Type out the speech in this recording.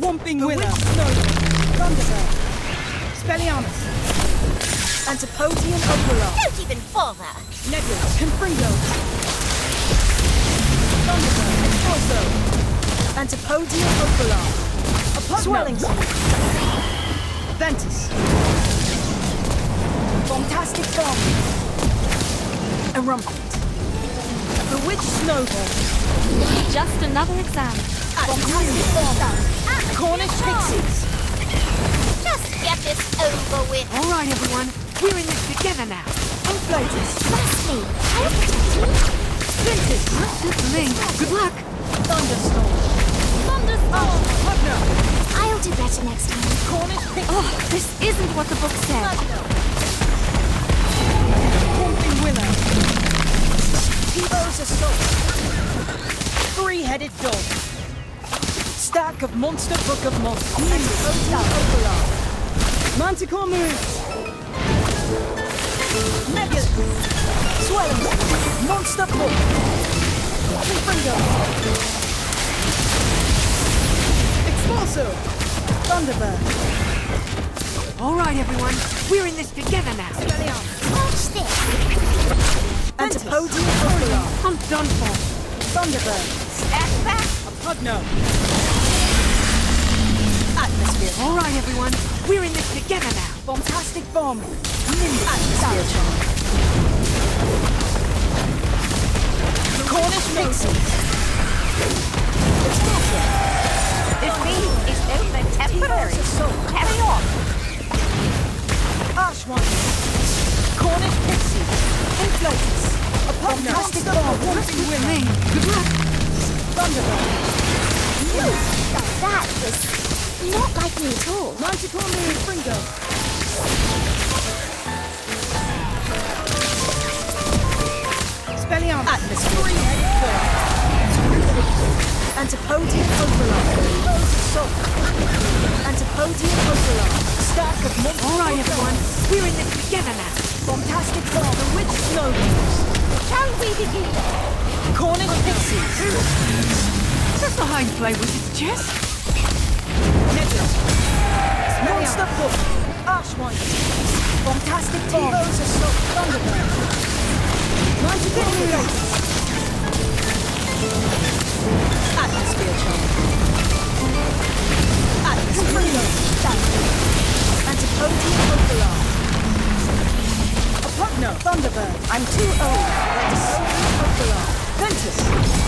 Whomping Willow. Thunderbird. Spellianus. Antipodian Overlord. Don't even bother. Nebula. Confringo. Thunderbird. Expulso. Antipodian Overlord. Swelling. Ventus. Fantastic Bomb. Erumpent. Bewitched Snowball. Just another exam. Fantastic Bomb. Cornish Pixies. Just get this over with. All right, everyone. We're in this together now. Inflatus. Trust me. I'll protect you. Ventus. Good for me. Good luck. Thunderstorm. Thunderstorm. Pugno. I'll do better next time. Cornish Pixies. Oh, this isn't what the book said. Whomping Willow. Pivo's Assault. Three-headed dog. Stack of Monster Book of Monsters. Exposed Overlord. Manticore moves. Nebula. Swelling. Monster Book. Confringo. Expulso. Thunderbird. All right, everyone. We're in this together now. Watch this. Antipodian Overlord. I'm done for. Thunderbird. Step back. A Pugno. Atmosphere. All right, everyone. We're in this together now. Fantastic Bomb. Atmosphere charge. Cornish Pixies. Defeat is only temporary. Carry on. Archwine. Cornish Pixies. Inflatus. A fantastic bomb. Whomping Willow. Good luck. Thunderbird. That was not like me at all. Manticore Moon Fringo. Spellianus. Atmosphere. Three-headed dog. Antipodian Overlord. Assault. Antipodian Overlord. Stack of monsters. All right, everyone. We're in this together now. Fantastic bomb. The Witch Snowballs. Shall we begin? Cornish Pixies. That's not how you play wizard's chess. Nebula. Monster Book. Archwine. Fantastic bomb. Pivo's Assault. Thunderbird. Manticore Moon. Atmosphere charge. Atmosphere. Antipodian Overlord. A Pugno. Thunderbird. I'm too old. Antipodian Overlord. Ventus.